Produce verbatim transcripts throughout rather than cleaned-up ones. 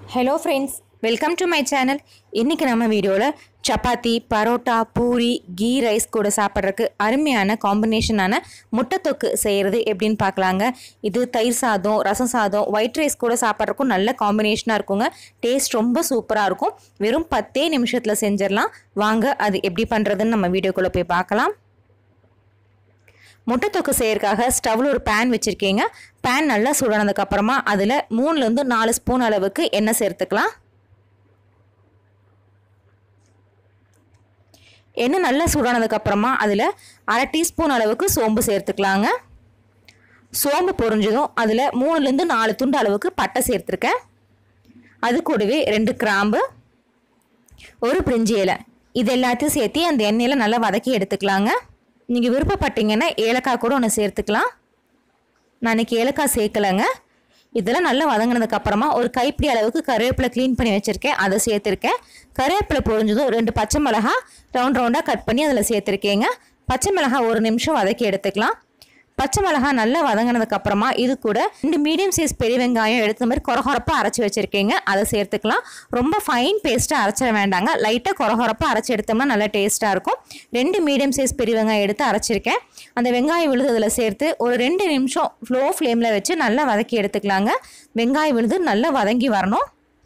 Hello friends, welcome to my channel. இன்னைக்கு நம்ம வீடியோல சப்பாத்தி, பரோட்டா, பூரி, கீ ரைஸ் கூட சாப்பிட்றதுக்கு அருமையான காம்பினேஷனான முட்டை தொக்கு செய்கிறது எப்படின்னு பார்க்கலாங்க. இது தயிர் சாதம், ரசம் சாதம், ஒயிட் ரைஸ் கூட சாப்பிட்றதுக்கும் நல்ல காம்பினேஷனாக இருக்குங்க. டேஸ்ட் ரொம்ப சூப்பராக இருக்கும். வெறும் பத்தே நிமிஷத்தில் செஞ்சிடலாம். வாங்க அது எப்படி பண்ணுறதுன்னு நம்ம வீடியோக்குள்ளே போய் பார்க்கலாம். முட்டை தொக்கு செய்யறதுக்காக ஸ்டவ்வில் ஒரு பேன் வச்சுருக்கீங்க. பேன் நல்லா சுடானதுக்கப்புறமா அதில் மூணுலேருந்து நாலு ஸ்பூன் அளவுக்கு எண்ணெய் சேர்த்துக்கலாம். எண்ணெய் நல்லா சூடானதுக்கப்புறமா அதில் அரை டீஸ்பூன் அளவுக்கு சோம்பு சேர்த்துக்கலாங்க. சோம்பு பொரிஞ்சதும் அதில் மூணுலேருந்து நாலு துண்டு அளவுக்கு பட்டை சேர்த்துருக்கேன். அது கூடவே ரெண்டு கிராம்பு, ஒரு பிரிஞ்சி இலை, இது எல்லாத்தையும் சேர்த்து அந்த எண்ணெயில் நல்லா வதக்கி எடுத்துக்கலாங்க. நீங்கள் விருப்பப்பட்டீங்கன்னா ஏலக்காய் கூட ஒன்று சேர்த்துக்கலாம். நான் இன்றைக்கி ஏலக்காய் சேர்க்கலைங்க. இதெல்லாம் நல்லா வதங்கினதுக்கப்புறமா ஒரு கைப்பிடி அளவுக்கு கருவேப்பிலை க்ளீன் பண்ணி வச்சுருக்கேன், அதை சேர்த்துருக்கேன். கருவேப்பிலை பொரிஞ்சதும் ரெண்டு பச்சை மிளகா ரவுண்ட் ரவுண்டாக கட் பண்ணி அதில் சேர்த்துருக்கேங்க. பச்சை மிளகா ஒரு நிமிஷம் வதக்கி எடுத்துக்கலாம். பச்சை மிளகா நல்லா வதங்கினதுக்கப்புறமா இது கூட ரெண்டு மீடியம் சைஸ் பெரிய வெங்காயம் எடுத்த மாதிரி கொரகொரப்பாக அரைச்சி வச்சுருக்கீங்க, அதை சேர்த்துக்கலாம். ரொம்ப ஃபைன் பேஸ்ட்டாக அரைச்சிட வேண்டாங்க, லைட்டாக கொரகொரப்பாக அரைச்சி எடுத்தோம்னா நல்லா டேஸ்ட்டாக இருக்கும். ரெண்டு மீடியம் சைஸ் பெரிய வெங்காயம் எடுத்து அரைச்சிருக்கேன். அந்த வெங்காயம் விழுது அதில் சேர்த்து ஒரு ரெண்டு நிமிஷம் ஸ்லோ ஃப்ளேமில் வச்சு நல்லா வதக்கி எடுத்துக்கலாங்க. வெங்காயம் விழுது நல்லா வதங்கி வரணும்.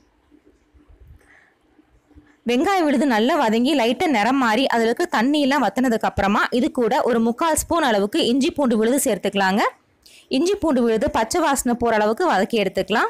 வெங்காயம் விழுது நல்லா வதங்கி லைட்டாக நிறம் மாறி அதில் இருக்க தண்ணியெல்லாம் வற்றினதுக்கப்புறமா இது கூட ஒரு முக்கால் ஸ்பூன் அளவுக்கு இஞ்சி பூண்டு விழுது சேர்த்துக்கலாங்க. இஞ்சி பூண்டு விழுது பச்சை வாசனை போகிற அளவுக்கு வதக்கி எடுத்துக்கலாம்.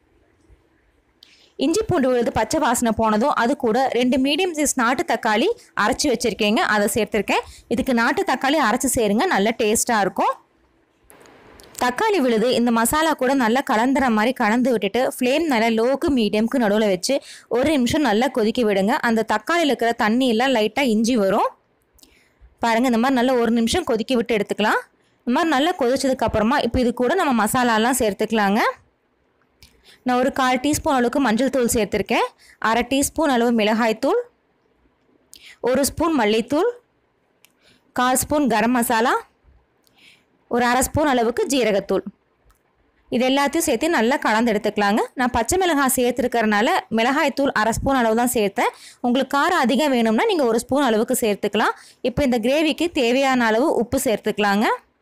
இஞ்சி பூண்டு விழுது பச்சை வாசனை போனதும் அது கூட ரெண்டு மீடியம் சைஸ் நாட்டு தக்காளி அரைச்சி வச்சுருக்கேங்க, அதை சேர்த்துருக்கேன். இதுக்கு நாட்டு தக்காளி அரைச்சி சேருங்க, நல்ல டேஸ்ட்டாக இருக்கும். தக்காளி விழுது இந்த மசாலா கூட நல்லா கலந்துற மாதிரி கலந்து விட்டுட்டு ஃப்ளேம் நல்லா லோக்கு மீடியமுக்கு நடுவில் வச்சு ஒரு நிமிஷம் நல்லா கொதிக்க விடுங்க. அந்த தக்காளியில் இருக்கிற தண்ணியெல்லாம் லைட்டாக இஞ்சி வரும் பாருங்கள். இந்த மாதிரி நல்லா ஒரு நிமிஷம் கொதிக்க விட்டு எடுத்துக்கலாம். இந்த மாதிரி நல்லா கொதிச்சதுக்கப்புறமா இப்போ இது கூட நம்ம மசாலாலாம் சேர்த்துக்கலாங்க. நான் ஒரு கால் டீஸ்பூன் அளவுக்கு மஞ்சள் தூள் சேர்த்துருக்கேன். அரை டீஸ்பூன் அளவு மிளகாய்த்தூள், ஒரு ஸ்பூன் மல்லித்தூள், கால் ஸ்பூன் கரம் மசாலா, ஒரு அரை ஸ்பூன் அளவுக்கு ஜீரகத்தூள், இது எல்லாத்தையும் சேர்த்து நல்லா கலந்து எடுத்துக்கலாங்க. நான் பச்சை மிளகாய் சேர்த்துருக்கறனால மிளகாய்த்தூள் அரை ஸ்பூன் அளவு தான் சேர்த்தேன். உங்களுக்கு காரம் அதிகம் வேணும்னா நீங்கள் ஒரு ஸ்பூன் அளவுக்கு சேர்த்துக்கலாம். இப்போ இந்த கிரேவிக்கு தேவையான அளவு உப்பு சேர்த்துக்கலாங்க.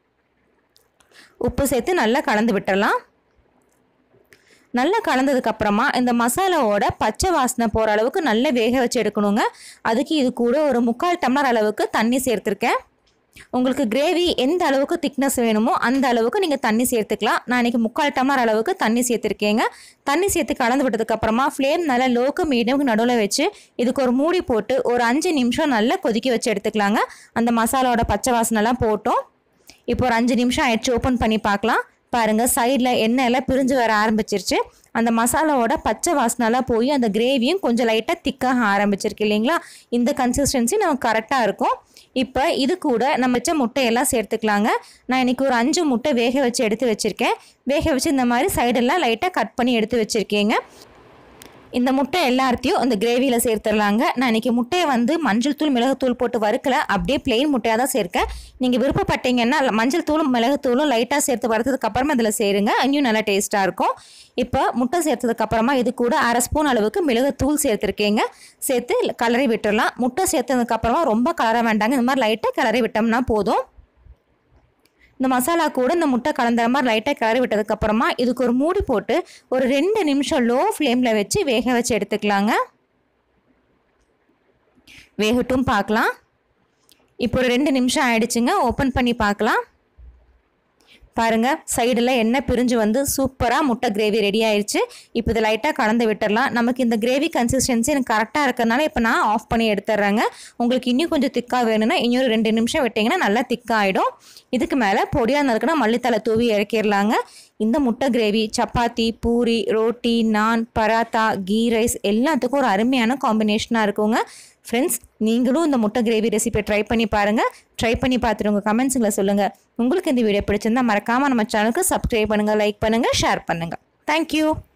உப்பு சேர்த்து நல்லா கலந்து விட்டுடலாம். நல்லா கலந்ததுக்கப்புறமா இந்த மசாலாவோட பச்சை வாசனை போகிற அளவுக்கு நல்லா வேக வச்சு எடுக்கணுங்க. அதுக்கு இது கூட ஒரு முக்கால் டம்ளர் அளவுக்கு தண்ணி சேர்த்துருக்கேன். உங்களுக்கு கிரேவி எந்த அளவுக்கு திக்னஸ் வேணுமோ அந்த அளவுக்கு நீங்கள் தண்ணி சேர்த்துக்கலாம். நான் இன்றைக்கி முக்கால் டம்ளர் அளவுக்கு தண்ணி சேர்த்துருக்கேங்க. தண்ணி சேர்த்து கலந்து விட்டதுக்கப்புறமா ஃப்ளேம் நல்லா லோக்கு மீடியமுக்கு நடுவில் வச்சு இதுக்கு ஒரு மூடி போட்டு ஒரு அஞ்சு நிமிஷம் நல்லா கொதிக்க வச்சு எடுத்துக்கலாங்க. அந்த மசாலாவோட பச்சை வாசனைலாம் போட்டோம். இப்போ ஒரு அஞ்சு நிமிஷம் ஆயிடுச்சு, ஓப்பன் பண்ணி பார்க்கலாம். பாருங்கள், சைடில் எண்ணெய் எல்லாம் பிரிஞ்சு வர ஆரம்பிச்சிருச்சு. அந்த மசாலாவோட பச்சை வாசனைலாம் போய் அந்த கிரேவியும் கொஞ்சம் லைட்டாக திக்காக ஆரம்பிச்சிருக்கு இல்லைங்களா? இந்த கன்சிஸ்டன்சி நமக்கு கரெக்டாக இருக்கும். இப்போ இது கூட நம்ம வச்ச முட்டையெல்லாம் சேர்த்துக்கலாங்க. நான் இன்றைக்கி ஒரு அஞ்சு முட்டை வேக வச்சு எடுத்து வச்சுருக்கேன். வேக வச்சு இந்த மாதிரி சைடெல்லாம் லைட்டாக கட் பண்ணி எடுத்து வச்சுருக்கேங்க. இந்த முட்டை எல்லாத்தையும் இந்த கிரேவியில் சேர்த்துடலாங்க. நான் இன்றைக்கி முட்டையை வந்து மஞ்சள் தூள் மிளகுத்தூள் போட்டு வறுக்கலை, அப்படியே பிளெயின் முட்டையாக தான் சேர்க்கேன். நீங்கள் விருப்பப்பட்டீங்கன்னா மஞ்சள் தூளும் மிளகுத்தூளும் லைட்டாக சேர்த்து வறுத்ததுக்கப்புறமா இதில் சேருங்க, இன்னும் நல்லா டேஸ்ட்டாக இருக்கும். இப்போ முட்டை சேர்த்ததுக்கப்புறமா இது கூட அரை ஸ்பூன் அளவுக்கு மிளகுத்தூள் சேர்த்துருக்கேங்க. சேர்த்து கலரி விட்டுடலாம். முட்டை சேர்த்ததுக்கப்புறமா ரொம்ப கலர வேண்டாங்க, இந்த மாதிரி லைட்டாக கிளறி விட்டோம்னா போதும். இந்த மசாலா கூட இந்த முட்டை கலந்துற மாதிரி லைட்டாக கிளறி விட்டதுக்கப்புறமா இதுக்கு ஒரு மூடி போட்டு ஒரு ரெண்டு நிமிஷம் லோ ஃப்ளேமில் வச்சு வேக வச்சு எடுத்துக்கலாங்க. வேகட்டும் பார்க்கலாம். இப்போ ஒரு ரெண்டு நிமிஷம் ஆயிடுச்சுங்க, ஓப்பன் பண்ணி பார்க்கலாம். பாருங்கள், சைடில் எண்ணெய் பிரிஞ்சு வந்து சூப்பராக முட்டை கிரேவி ரெடி ஆயிடுச்சு. இப்போ இதை லைட்டாக கலந்து விட்டுடலாம். நமக்கு இந்த கிரேவி கன்சிஸ்டன்சி எனக்கு கரெக்டாக இருக்கிறதுனால இப்போ நான் ஆஃப் பண்ணி எடுத்துட்றேங்க. உங்களுக்கு இன்னும் கொஞ்சம் திக்காக வேணும்னா இன்னொரு ரெண்டு நிமிஷம் விட்டிங்கன்னா நல்லா திக்காகிடும். இதுக்கு மேலே பொடியாக நறுக்குனா மல்லித்தலை தூவி இறக்கிடலாங்க. இந்த முட்டை கிரேவி சப்பாத்தி, பூரி, ரோட்டி, நான், பராத்தா, கீ ரைஸ் எல்லாத்துக்கும் ஒரு அருமையான காம்பினேஷனாக இருக்குங்க. ஃப்ரெண்ட்ஸ், நீங்களும் இந்த முட்டை கிரேவி ரெசிபியை ட்ரை பண்ணி பாருங்கள். ட்ரை பண்ணி பார்த்துட்டு உங்கள் கமெண்ட்ஸுங்களை சொல்லுங்கள். உங்களுக்கு இந்த வீடியோ பிடிச்சிருந்தால் மறக்காமல் நம்ம சேனலுக்கு சப்ஸ்கிரைப் பண்ணுங்கள், லைக் பண்ணுங்கள், ஷேர் பண்ணுங்கள். தேங்க்யூ.